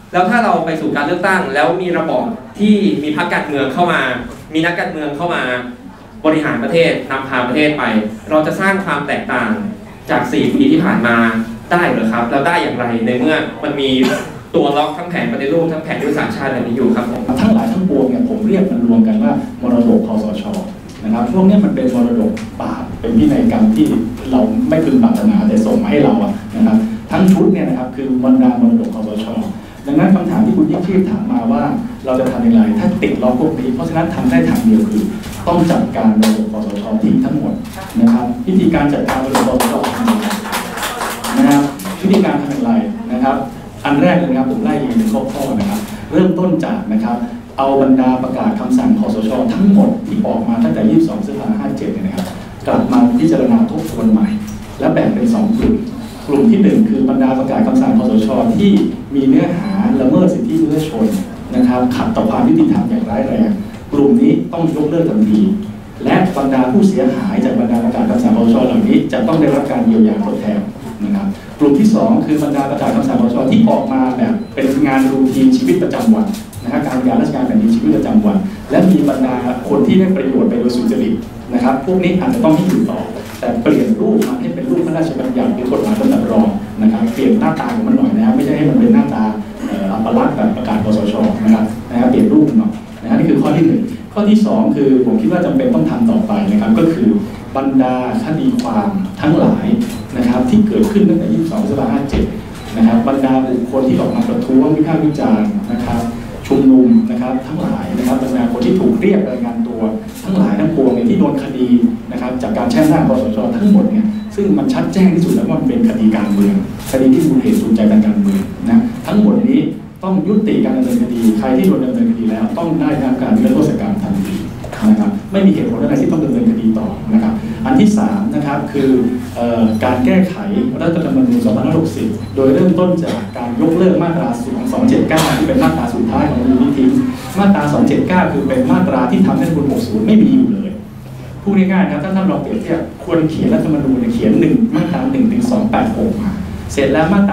แล้วถ้าเราไปสู่การเลือกตั้งแล้วมีระบอบที่มีพรรคการเมืองเข้ามามีนักการเมืองเข้ามาบริหารประเทศนำพาประเทศไปเราจะสร้างความแตกต่างจาก4 ปีที่ผ่านมาได้หรือครับแล้วได้อย่างไรในเมื่อมันมีตัวล็อกทั้งแผนปฏิรูปทั้งแผนยุทธศาสตร์ชาติแบบนี้อยู่ครับผมทั้งหลายทั้งปวงเนี่ยผมเรียกมันรวมกันว่ามรดกคสช.นะครับพวกนี้มันเป็นมรดกบาปเป็นพินัยกรรมที่เราไม่พึงปรารถนาแต่ส่งมาให้เราอะนะครับทั้งชุดเนี่ยนะครับคือบรรดามรดกคสช.ดังนั้นคำถามที่คุณยิ่งชีพถามมาว่าเราจะทำอย่างไรถ้าติดล็อกพวกนี้เพราะฉะนั้นทำได้ทางเดียวคือต้องจัดการมรดกคสช.ทิ้งทั้งหมดนะครับวิธีการจัดการมรดกคสช.นะครับวิธีการทำอย่างไรนะครับอันแรกเลยนะครับผมไล่เรียงเป็นข้อๆนะครับเริ่มต้นจากนะครับเอาบรรดาประกาศคำสั่งคสช.ทั้งหมดที่ออกมาตั้งแต่22 สิงหาคม 57เนี่ยนะครับกลับมาพิจารณาทบทวนใหม่และแบ่งเป็น2 กลุ่มที่1คือบรรดาประกาศคำสั่งคสช.ที่มีเนื้อหาละเมิดสิทธิมนุษยชนนะครับขัดต่อความยุติธรรมอย่างร้ายแรงกลุ่มนี้ต้องยกเลิกทันทีและบรรดาผู้เสียหายจากบรรดาประกาศคำสั่งคสช.เหล่านี้จะต้องได้รับการเยียวยาทดแทนนะครับกลุ่มที่2คือบรรดาประกาศคำสั่งคสช.ที่ออกมาแบบเป็นงานรูทีนชีวิตประจำวันนะครับการงานราชการแผ่นดินชีวิตประจำวันและมีบรรดาคนที่ได้ประโยชน์ไปโดยสุจริตนะครับพวกนี้อาจจะต้องให้อยู่ต่อแต่เปลี่ยนรูปมาให้เป็นรูปพระราชบัญญัติหรือกฎหมายกำหนดรองนะครับเปลี่ยนหน้าตาของมันหน่อยนะครับไม่ใช่ให้มันเป็นหน้าตาอัปลักษณ์แบบประกาศคสช.นะครับเปลี่ยนรูปหน่อยนะนี่คือข้อที่1ข้อที่2คือผมคิดว่าจำเป็นต้องทำต่อไปนะครับก็คือบรรดาคดีความทั้งหลายนะครับที่เกิดขึ้นตั้งแต่22 สิงหาคม 57นะครับบรรดาบุคคลที่ออกมาประท้วงวิพากษ์วิจารณ์นะครับชุมนุมนะครับทั้งหลายนะครับบรรดาคนที่ถูกเรียกรายงานตัวทั้งหลายทั้งปวงเนี่ยที่โดนคดีนะครับจากการแช่งหน้าคสช.ทั้งหมดเนี่ยซึ่งมันชัดแจ้งที่สุดแล้วว่ามันเป็นคดีการเมืองคดีที่มูลเหตุจูงใจทางการเมืองนะทั้งหมดนี้ต้องยุติการดำเนินคดีใครที่โดนดำเนินคดีแล้วต้องได้รับการนิรโทษกรรมทันทีนะครับไม่มีเหตุผลอะไรที่ต้องดำเนินคดีต่อนะครับอันที่3นะครับคือการแก้ไขรัฐธรรมนูญ 2560 โดยเริ่มต้นจากการยกเลิกมาตรา 279 ที่เป็นมาตราสุดท้ายของรัฐธรรมนูญทิ้งมาตรา 279 คือเป็นมาตราที่ทำให้รัฐธรรมนูญ 60 ไม่มีอยู่เลยพูดง่ายๆนะถ้าท่านลองเปรียบเทียบควรเขียนรัฐธรรมนูญเขียน1มาตรา 1 ถึง 286 มาเสร็จแล้วมาตรา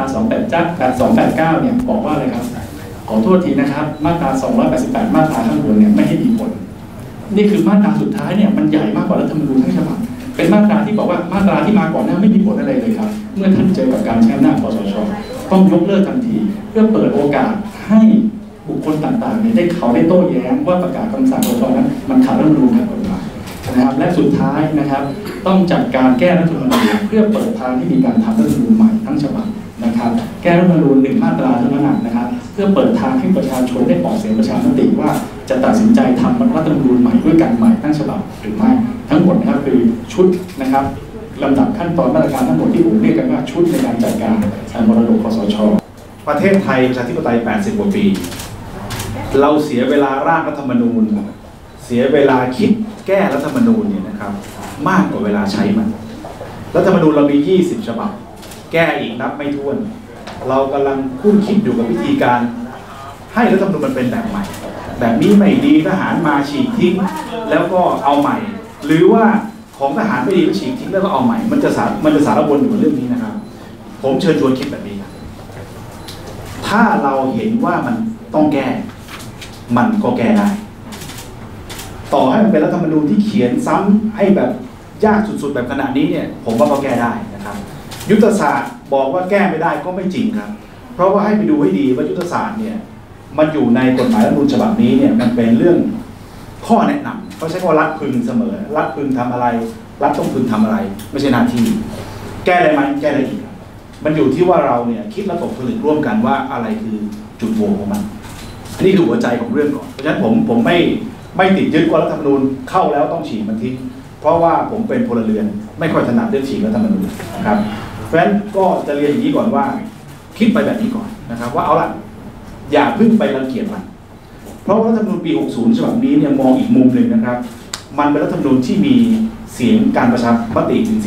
289 เนี่ยบอกว่าอะไรครับขอโทษทีนะครับมาตรา 288 มาตราข้างบนเนี่ยไม่ให้มีผลนี่คือมาตราสุดท้ายเนี่ยมันใหญ่มากกว่ารัฐธรรมนูญทั้งฉบับเป็นมาตราที่บอกว่ามาตราที่มาก่อนหน้าไม่มีผลอะไรเลยครับเมื่อท่านเจอกับการแช่งหน้าคสช.ต้องยกเลิกทันทีเพื่อเปิดโอกาสให้บุคคลต่างๆเนี่ยได้เขาได้โต้แย้งว่าประกาศคำสั่งคสช.นั้นมันขัดรัฐธรรมนูญขัดกฎหมายนะครับและสุดท้ายนะครับต้องจัดการแก้รัฐธรรมนูญเพื่อเปิดทางที่มีการทำรัฐธรรมนูญใหม่ทั้งฉบับนะครับแก้รัฐธรรมนูญ1 มาตราเท่านั้นนะครับเพื่อเปิดทางให้ประชาชนได้ออกเสียงประชามติว่าจะตัดสินใจทำรัฐธรรมนูญใหม่ด้วยกันใหม่ทั้งฉบับหรือไม่ทั้งหมดนะครับคือชุดนะครับลำดับขั้นตอนมาตรการทั้งหมดที่ผมเรียกกันว่าชุดในการจัดการมรดกคสช. ประเทศไทยประชาธิปไตย 80 กว่าปีเราเสียเวลาร่างรัฐธรรมนูญเสียเวลาคิดแก้รัฐธรรมนูญเนี่ยนะครับมากกว่าเวลาใช้มันรัฐธรรมนูญเรามี 20 ฉบับแก้อีกนับไม่ถ้วนเรากำลังคุ้นคิดอยู่กับวิธีการให้รัฐธรรมนูญมันเป็นแบบใหม่แบบนี้ไม่ดีทหารมาฉีกทิ้งแล้วก็เอาใหม่หรือว่าของทหารไม่ดีก็ฉีกทิ้งแล้วก็เอาใหม่มันจะสารวนอยู่กับเรื่องนี้นะครับผมเชิญชวนคิดแบบนี้ครับถ้าเราเห็นว่ามันต้องแก้มันก็แก้ได้ต่อให้มันเป็นรัฐธรรมนูญที่เขียนซ้ำให้แบบยากสุดๆแบบขนาดนี้เนี่ยผมว่าก็แก้ได้นะครับยุทธศาสตร์บอกว่าแก้ไม่ได้ก็ไม่จริงครับเพราะว่าให้ไปดูให้ดีว่ายุทธศาสตร์เนี่ยมันอยู่ในกฎหมายรัฐธรรมนูญฉบับนี้เนี่ยมันเป็นเรื่องข้อแนะนำเขาใช้คำว่ารัฐพึงเสมอรัฐพึงทำอะไรรัฐต้องพึงทำอะไรไม่ใช่หน้าที่แก้ได้ไหมแก้ได้อีกมันอยู่ที่ว่าเราเนี่ยคิดและตกผลึกร่วมกันว่าอะไรคือจุดโหว่ของมันนี่คือหัวใจของเรื่องก่อนเพราะฉะนั้นผมไม่ติดยึดว่ารัฐธรรมนูญเข้าแล้วต้องฉีกมันทิ้งเพราะว่าผมเป็นพลเรือนไม่ค่อยถนัดเรื่องฉีกรัฐธรรมนูญนะครับเพราะฉะนั้นก็จะเรียนอย่างนี้ก่อนว่าคิดไปแบบนี้ก่อนนะครับว่าเอาล่ะอย่าเพิ่งไปรังเกียจมันเพราะรัฐธรรมนูญปี 60 ฉบับนี้เนี่ยมองอีกมุมหนึ่งนะครับมันเป็นรัฐธรรมนูญที่มีเสียงการประชามติถึง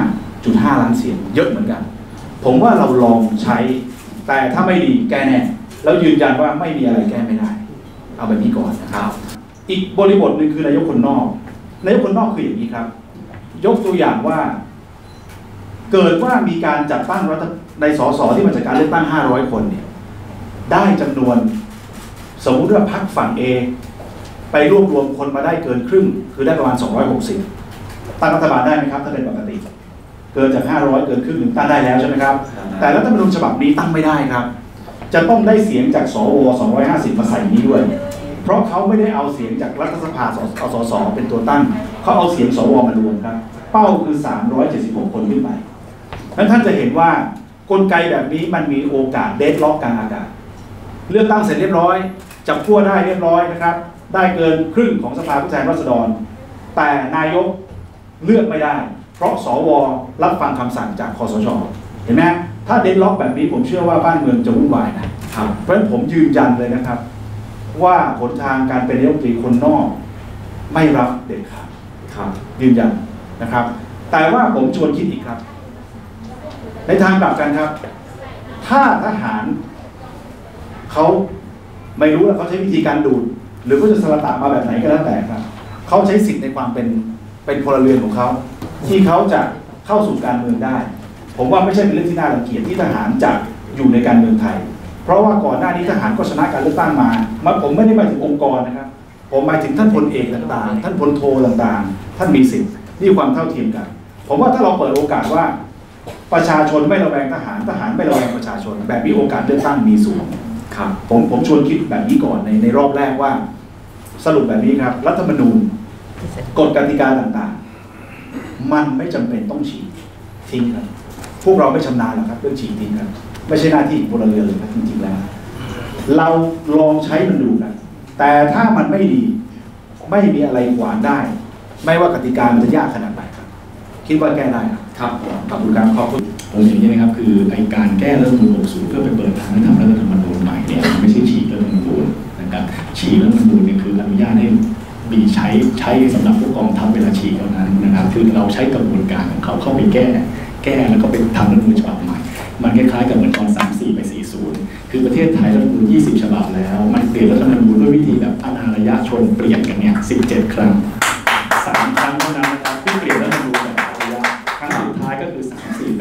15.5 ล้านเสียงเยอะเหมือนกันผมว่าเราลองใช้แต่ถ้าไม่ดีแก้แน่แล้วยืนยันว่าไม่มีอะไรแก้ไม่ได้เอาแบบนี้ก่อนนะครับอีกบริบทหนึ่งคือนายกคนนอกนายกคนนอกคืออย่างนี้ครับยกตัวอย่างว่าเกิดว่ามีการจัดตั้งรัฐในสสที่มาจากการเลือกตั้ง500 คนเนี่ยได้จำนวนสมมุติว่าพรรคฝั่ง A ไปรวบรวมคนมาได้เกินครึ่งคือได้ประมาณ260ตั้งรัฐบาลได้ไหมครับถ้าเป็นปกติเกินจาก500เกินครึ่งหนึ่งตั้งได้แล้วใช่ไหมครับแต่รัฐธรรมนูญฉบับนี้ตั้งไม่ได้ครับจะต้องได้เสียงจากสว250มาใส่นี้ด้วยเพราะเขาไม่ได้เอาเสียงจากรัฐสภาสสเป็นตัวตั้งเขาเอาเสียงสวมารวมครับเป้าคือ376คนขึ้นไปนั้นท่านจะเห็นว่ากลไกแบบนี้มันมีโอกาสเดดล็อกกลางอากาศเลือกตั้งเสร็จเรียบร้อยจับขั้วได้เรียบร้อยนะครับได้เกินครึ่งของสภาผู้แทนราษฎรแต่นายกเลือกไม่ได้เพราะสวรับฟังคำสั่งจากคสช.เห็นไหมถ้าเดดล็อกแบบนี้ผมเชื่อว่าบ้านเมืองจะวุ่นวายนะครับเพราะฉะนั้นผมยืนยันเลยนะครับว่าหนทางการเป็นนายกรัฐมนตรีคนนอกไม่รับเด็ดขาดครับยืนยันนะครับแต่ว่าผมชวนคิดอีกครับในทางกลับกันครับถ้าทหารเขาไม่รู้ว่าเขาใช้วิธีการดูดหรือเขาจะสลัดตามาแบบไหนก็แล้วแต่ครับเขาใช้สิทธิ์ในความเป็นพลเรือนของเขาที่เขาจะเข้าสู่การเมืองได้ผมว่าไม่ใช่เป็นเรื่องที่น่ารังเกียจที่ทหารจะอยู่ในการเมืองไทยเพราะว่าก่อนหน้านี้ทหารก็ชนะการเลือกตั้งมาผมไม่ได้หมายถึงองค์กรนะครับผมหมายถึงท่านพลเอกต่างๆท่านพลโทต่างๆท่านมีสิทธิ์นี่ความเท่าเทียมกันผมว่าถ้าเราเปิดโอกาสว่าประชาชนไม่ระแวงทหารทหารไม่ระแวงประชาชนแบบนี้โอกาสเลือกตั้งมีสูงครับผมชวนคิดแบบนี้ก่อนในรอบแรกว่าสรุปแบบนี้ครับรัฐธรรมนูญกฎกติกาต่างๆมันไม่จำเป็นต้องฉีกทิ้งครับพวกเราไม่ชำนาญหรอกครับเรื่องฉีกทิ้งครับไม่ใช่หน้าที่ของพลเรือนเลยครับจริงๆแล้วเราลองใช้มันดูกันแต่ถ้ามันไม่ดีไม่มีอะไรขวางได้ไม่ว่ากติกามันจะยากขนาดไหนครับคิดว่าแก้ได้ครับขอบคุณครับขอบคุณผมเห็นใช่ไหมครับคือไอการแก้รัฐธรรมนูญ60เพื่อไปเปิดทางให้ทำรัฐธรรมนูญใหม่เนี่ยไม่ใช่ฉีกรัฐธรรมนูญนะครับฉีกรัฐธรรมนูญเนี่ยคืออนุญาตให้มีใช้สำหรับผู้กองทัพเวลาฉีกเท่านั้นนะครับคือเราใช้กระบวนการของเขาเข้าไปแก้แล้วก็ไปทำรัฐธรรมนูญฉบับใหม่มันคล้ายๆกับเหมือนตอน34ไป40คือประเทศไทยรัฐธรรมนูญ20ฉบับแล้วมันเปลี่ยนรัฐธรรมนูญด้วยวิธีแบบอนาระยะชนเปลี่ยนกันเนี่ย17 ครั้ง3 ครั้งเท่านั้นนะครับที่เปลี่ยนรัฐธรรมนูญแบบอนาระยะครั้งสุดท้ายก็คือ34ไป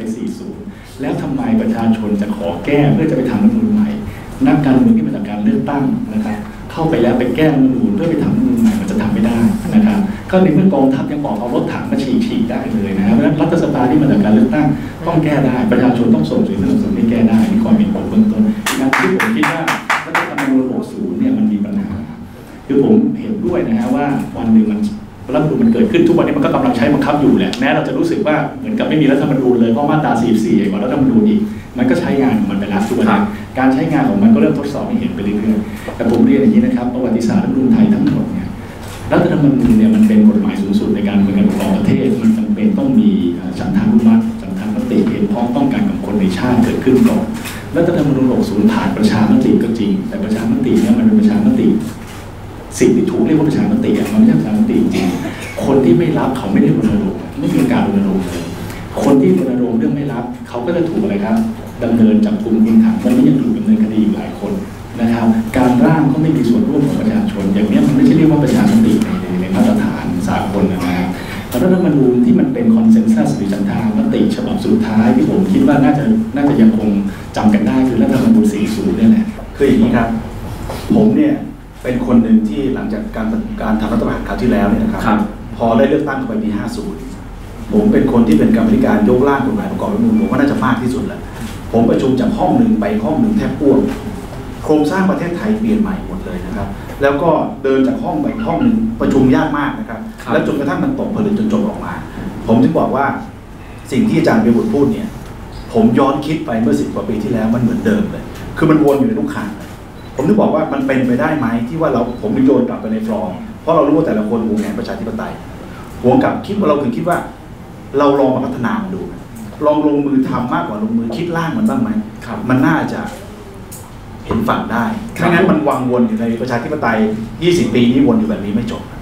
40แล้วทำไมประชาชนจะขอแก้เพื่อจะไปทำรัฐธรรมนูญใหม่นักการเมืองที่มาจากการเลือกตั้งนะครับเข้าไปแล้วไปแก้รัฐธรรมนูญเพื่อไปทำรัฐธรรมนูญใหม่มันจะทำไม่ได้นะครับก็ในเมื่อกองทัพยังบอกเอารถถังมาฉีกได้เลยนะครับเพราะฉะนั้นรัฐสภาที่มาจากการเลือกตั้งต้องแก้ได้ประชาชนต้องส่งเสียงสนับสนุนให้แก้ได้มีความเห็นผมเบื้องต้นการที่ผมคิดว่ารัฐธรรมนูญ60เนี่ยมันมีปัญหาคือผมเห็นด้วยนะฮะว่าวันหนึ่งรัฐธรรมนูญมันเกิดขึ้นทุกวันนี้มันก็กำลังใช้บังคับอยู่แหละแม้เราจะรู้สึกว่าเหมือนกับไม่มีรัฐธรรมนูญเลยเพราะมาตรา44กว่ารัฐธรรมนูญอีกมันก็ใช้งานของมันไปแล้วทุกวันนี้การใช้งานของมันก็เริ่มทดสอบให้เห็นไปเรื่อยๆแต่ผมเรียนอย่างนี้นะครับประวัติศาสตร์รัฐธรรมนูญไทยทั้งหมดเนี่ยรัฐธรรมนูญเนี่ยมันเป็นกฎหมายสูงสุดในการเมืองการปกครองประเทศมันจำเป็นต้องมีฉันทานุมัติฉันทามติเห็นพ้องต้องการของคนในชาติเกิดขึ้นก่อนรัฐธรรมนูญ60ผ่านประชามติก็จริงแต่ประชามติเนี่ยมันเป็นประชามติสิ่งที่ถูกเรียกว่าประชามติมันไม่ใช่ประชามติจริงคนที่ไม่รับเขาไม่ได้รณรงค์ไม่มีการรณรงค์เลยคนที่รณรงค์เรื่องไม่รับเขาก็จะถูกอะไรครับดำเนินจับกุมคุมขังวันนี้ยังถูกดำเนินคดีอยู่หลายคนนะครับการร่างก็ไม่มีส่วนร่วมของประชาชนอย่างนี้มันไม่ใช่เรียกว่าประชามติในมาตรฐานสากลนะครับรัฐธรรมนูญที่มันเป็นคอนเซนแซสหรือฉันทามติฉบับสุดท้ายที่ผมคิดว่าน่าจะยังคงจำกันได้คือรัฐธรรมนูญ40เนี่ยแหละคืออย่างนี้ครับผมเนี่ยเป็นคนหนึ่งที่หลังจากการทำรัฐประหารคราวที่แล้วเนี่ยนะครับพอได้เลือกตั้งเข้าไปปี50ผมเป็นคนที่เป็นกรรมธิการยกร่างกฎหมายประกอบรัฐธรรมนูญผมว่าน่าจะมากที่สุดแหละผมประชุมจากห้องหนึ่งไปห้องหนึ่งแทบพ่วงโครงสร้างประเทศไทยเปลี่ยนใหม่หมดเลยนะครับแล้วก็เดินจากห้องไปห้องหนึ่งประชุมยากมากนะครับแล้วจนกระทั่งมันตกผลึกจนจบออกมาผมถึงบอกว่าสิ่งที่อาจารย์เบียร์บุตรพูดเนี่ยผมย้อนคิดไปเมื่อ10 กว่าปีที่แล้วมันเหมือนเดิมเลยคือมันวนอยู่ในทุกครั้งผมถึงบอกว่ามันเป็นไปได้ไหมที่ว่าผมโยนกลับไปในฟลอร์เพราะเรารู้ว่าแต่ละคนหวงแหนประชาธิปไตยหวงกับคิดว่าเราถึงคิดว่าเราลองมาพัฒนาดูลองลงมือทำมากกว่าลงมือคิดร่างมันบ้างไหมมันน่าจะเห็นฝั่งได้ไม่งั้นมันวังวนอยู่ในประชาธิปไตย20 ปีนี้วนอยู่แบบนี้ไม่จบ